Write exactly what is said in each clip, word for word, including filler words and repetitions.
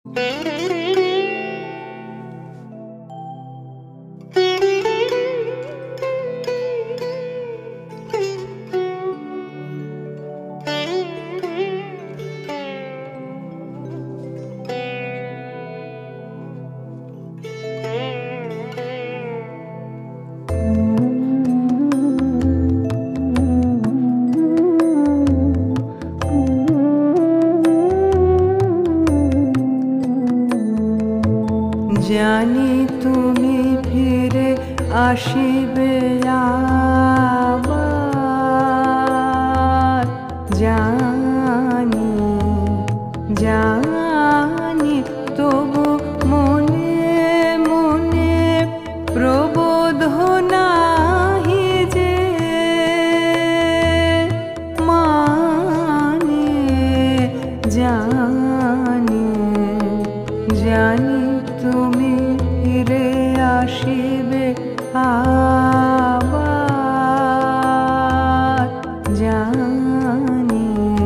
জানি তুমি ফিরে আসিবে আবার, জানি জানি তবু মনে মনে প্রবোধ নাহি যে মানে, জানি জানি তুমি ফিরে আসিবে আবার, জানি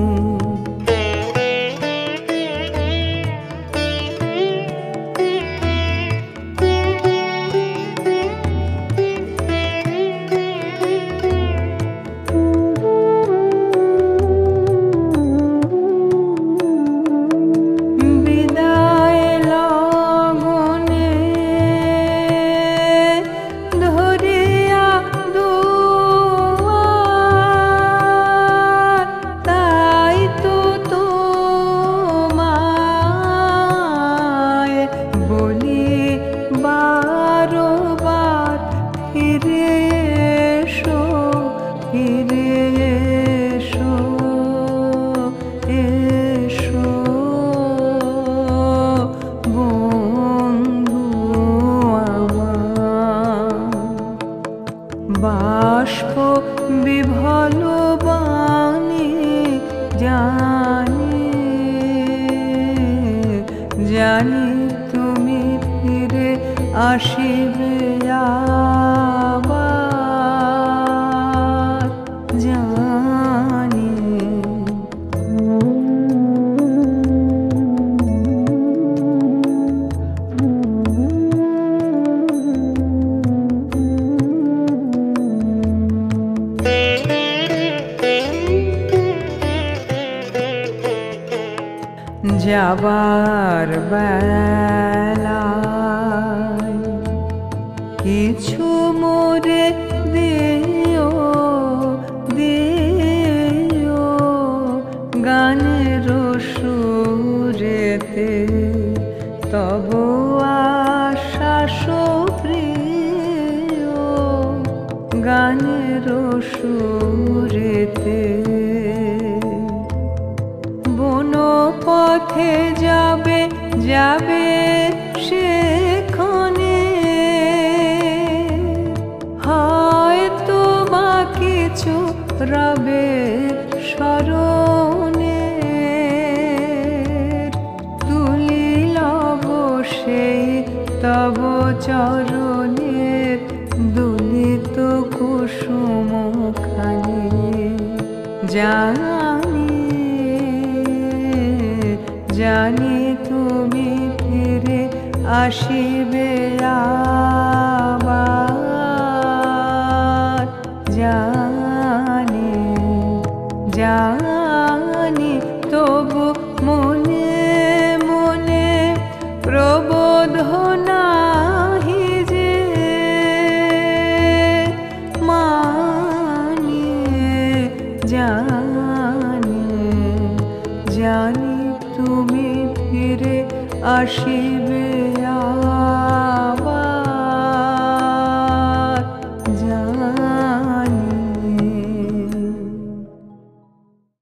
বাষ্প বিভল বাণী জানি জানি তুমি ফিরে আসিবে আবার, জানি যাবার বেলায় কিছু মোরে দিও দিও গানের সুরেতে, তব আশ্বাস প্রিয় গানের সুরেতে। পথে যাবে যাবে সেখানে হয়তো বা কিছু রবে স্মরণে, তুলিলব সেই তব চরণের দুলিত কুসুম খানি, জানি জানি তুমি ফিরে আসিবে আবার, জানি জানি তবু মনে মনে প্রবোধ নাহি যে মানে, জানি জানি তুমি ফিরে আসিবে।